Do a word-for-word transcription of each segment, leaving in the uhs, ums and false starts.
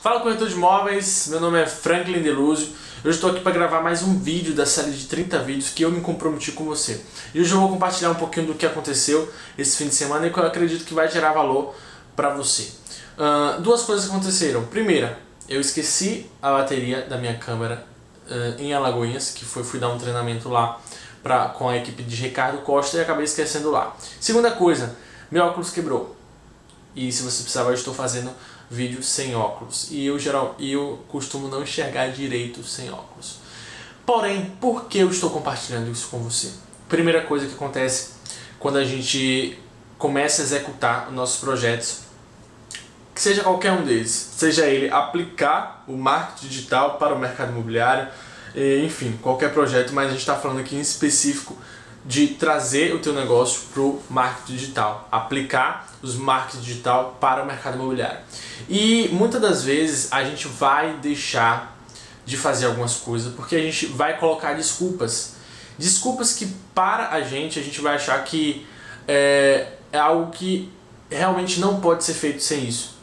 Fala, corretor de imóveis, meu nome é Franklin Deluzio. Eu estou aqui para gravar mais um vídeo da série de trinta vídeos que eu me comprometi com você. E hoje eu vou compartilhar um pouquinho do que aconteceu esse fim de semana e que eu acredito que vai gerar valor para você. Uh, duas coisas aconteceram. Primeira, eu esqueci a bateria da minha câmera uh, em Alagoinhas, que foi fui dar um treinamento lá pra, com a equipe de Ricardo Costa e acabei esquecendo lá. Segunda coisa, meu óculos quebrou. E se você precisar, eu estou fazendo vídeo sem óculos. E eu, geral, eu costumo não enxergar direito sem óculos. Porém, por que eu estou compartilhando isso com você? Primeira coisa que acontece quando a gente começa a executar os nossos projetos, que seja qualquer um deles, seja ele aplicar o marketing digital para o mercado imobiliário, enfim, qualquer projeto, mas a gente está falando aqui em específico de trazer o teu negócio para o marketing digital, aplicar os marketing digital para o mercado imobiliário. E muitas das vezes a gente vai deixar de fazer algumas coisas porque a gente vai colocar desculpas. Desculpas que para a gente, a gente vai achar que é, é algo que realmente não pode ser feito sem isso.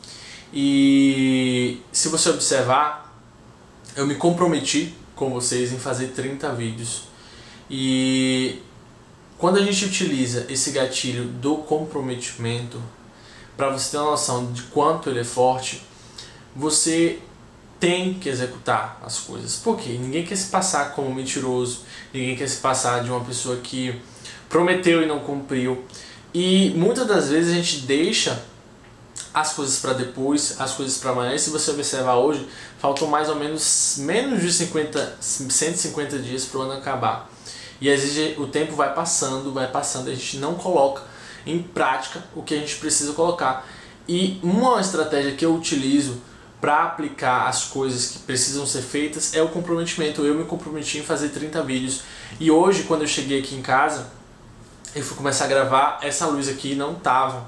E se você observar, eu me comprometi com vocês em fazer trinta vídeos. E quando a gente utiliza esse gatilho do comprometimento, para você ter uma noção de quanto ele é forte, você tem que executar as coisas. Por quê? Ninguém quer se passar como mentiroso, ninguém quer se passar de uma pessoa que prometeu e não cumpriu. E muitas das vezes a gente deixa as coisas para depois, as coisas para amanhã. E se você observar hoje, faltam mais ou menos menos de cinquenta, cento e cinquenta dias para o ano acabar. E às vezes o tempo vai passando, vai passando, e a gente não coloca em prática o que a gente precisa colocar. E uma estratégia que eu utilizo para aplicar as coisas que precisam ser feitas é o comprometimento. Eu me comprometi em fazer trinta vídeos. E hoje, quando eu cheguei aqui em casa, eu fui começar a gravar, essa luz aqui não tava.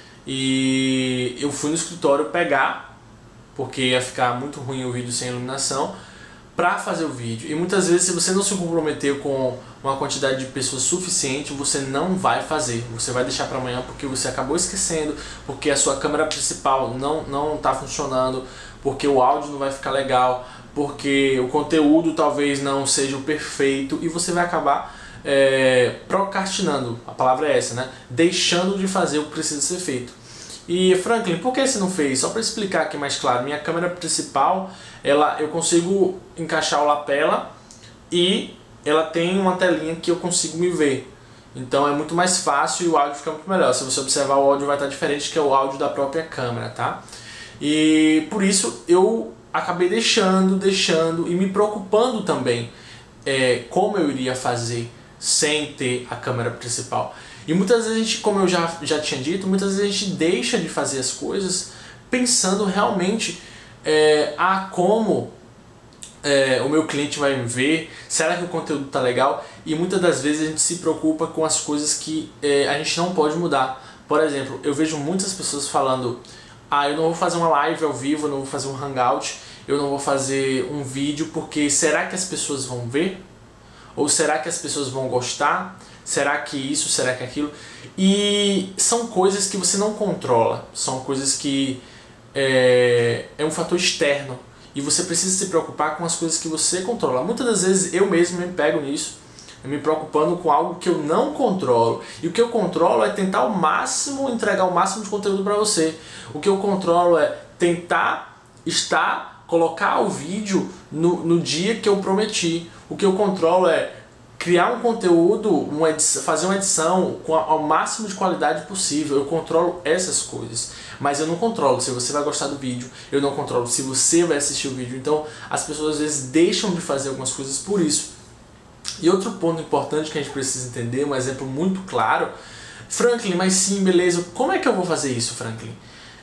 E eu fui no escritório pegar, porque ia ficar muito ruim o vídeo sem iluminação, para fazer o vídeo. E muitas vezes, se você não se comprometer com uma quantidade de pessoas suficiente, você não vai fazer. Você vai deixar para amanhã porque você acabou esquecendo, porque a sua câmera principal não não está funcionando, porque o áudio não vai ficar legal, porque o conteúdo talvez não seja o perfeito, e você vai acabar é, procrastinando. A palavra é essa, né? Deixando de fazer o que precisa ser feito. E Franklin, por que você não fez? Só para explicar aqui mais claro, minha câmera principal, ela, eu consigo encaixar o lapela e ela tem uma telinha que eu consigo me ver. Então é muito mais fácil e o áudio fica muito melhor. Se você observar, o áudio vai estar diferente, que é o áudio da própria câmera, tá? E por isso eu acabei deixando, deixando e me preocupando também é, como eu iria fazer sem ter a câmera principal. E muitas vezes a gente, como eu já, já tinha dito, muitas vezes a gente deixa de fazer as coisas pensando realmente é, ah, como é, o meu cliente vai me ver, será que o conteúdo tá legal? E muitas das vezes a gente se preocupa com as coisas que é, a gente não pode mudar. Por exemplo, eu vejo muitas pessoas falando, ah, eu não vou fazer uma live ao vivo, eu não vou fazer um hangout, eu não vou fazer um vídeo porque será que as pessoas vão ver? Ou será que as pessoas vão gostar? Será que isso, será que aquilo? E são coisas que você não controla, são coisas que é, é um fator externo e você precisa se preocupar com as coisas que você controla. Muitas das vezes eu mesmo me pego nisso, me preocupando com algo que eu não controlo. E o que eu controlo é tentar ao máximo, entregar o máximo de conteúdo para você. O que eu controlo é tentar estar, colocar o vídeo no, no dia que eu prometi. O que eu controlo é criar um conteúdo, uma edição, fazer uma edição com a, ao máximo de qualidade possível. Eu controlo essas coisas, mas eu não controlo se você vai gostar do vídeo, eu não controlo se você vai assistir o vídeo. Então as pessoas às vezes deixam de fazer algumas coisas por isso. E outro ponto importante que a gente precisa entender, um exemplo muito claro, Franklin, mas sim, beleza, como é que eu vou fazer isso, Franklin?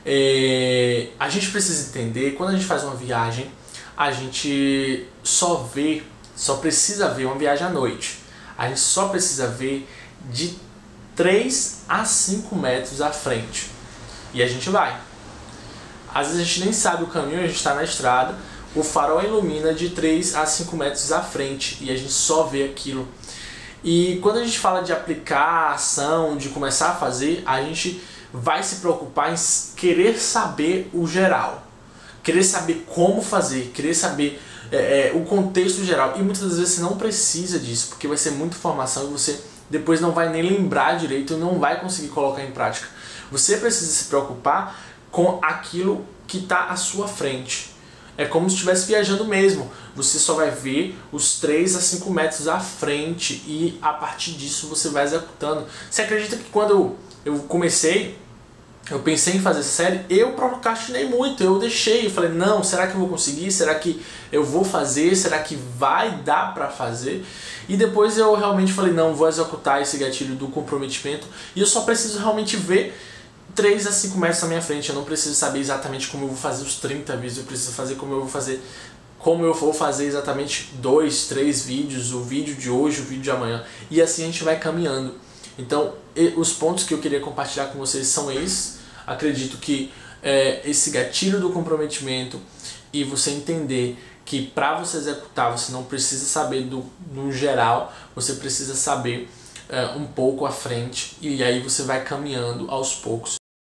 É, a gente precisa entender, quando a gente faz uma viagem, a gente só vê Só precisa ver uma viagem à noite. A gente só precisa ver de três a cinco metros à frente. E a gente vai. Às vezes a gente nem sabe o caminho, a gente está na estrada, o farol ilumina de três a cinco metros à frente e a gente só vê aquilo. E quando a gente fala de aplicar a ação, de começar a fazer, a gente vai se preocupar em querer saber o geral. querer saber como fazer, querer saber é, é, o contexto geral. E muitas vezes você não precisa disso, porque vai ser muita informação e você depois não vai nem lembrar direito e não vai conseguir colocar em prática. Você precisa se preocupar com aquilo que está à sua frente. É como se estivesse viajando mesmo. Você só vai ver os três a cinco metros à frente e a partir disso você vai executando. Você acredita que quando eu, eu comecei, eu pensei em fazer essa série, eu procrastinei muito, eu deixei, eu falei, não, será que eu vou conseguir? Será que eu vou fazer? Será que vai dar pra fazer? E depois eu realmente falei, não, vou executar esse gatilho do comprometimento e eu só preciso realmente ver três a cinco metros na minha frente. Eu não preciso saber exatamente como eu vou fazer os trinta vídeos, eu preciso fazer como eu vou fazer como eu vou fazer exatamente dois, três vídeos, o vídeo de hoje, o vídeo de amanhã, e assim a gente vai caminhando. Então, os pontos que eu queria compartilhar com vocês são esses. Acredito que é, esse gatilho do comprometimento e você entender que para você executar você não precisa saber do, no geral, você precisa saber é, um pouco à frente e aí você vai caminhando aos poucos.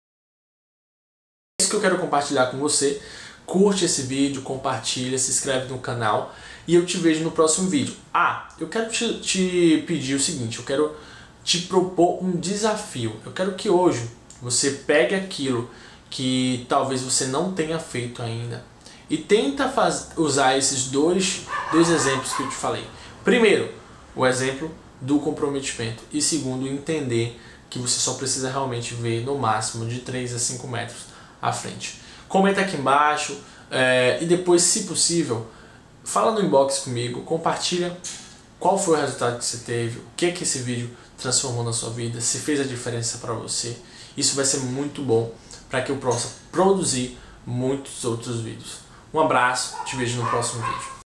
É isso que eu quero compartilhar com você. Curte esse vídeo, compartilha, se inscreve no canal e eu te vejo no próximo vídeo. Ah, eu quero te, te pedir o seguinte, eu quero te propor um desafio. Eu quero que hoje você pegue aquilo que talvez você não tenha feito ainda e tenta faz, usar esses dois, dois exemplos que eu te falei. Primeiro, o exemplo do comprometimento e segundo, entender que você só precisa realmente ver no máximo de três a cinco metros à frente. Comenta aqui embaixo é, e depois, se possível, fala no inbox comigo, compartilha qual foi o resultado que você teve, o que é que esse vídeo transformou na sua vida, se fez a diferença para você. Isso vai ser muito bom para que eu possa produzir muitos outros vídeos. Um abraço, te vejo no próximo vídeo.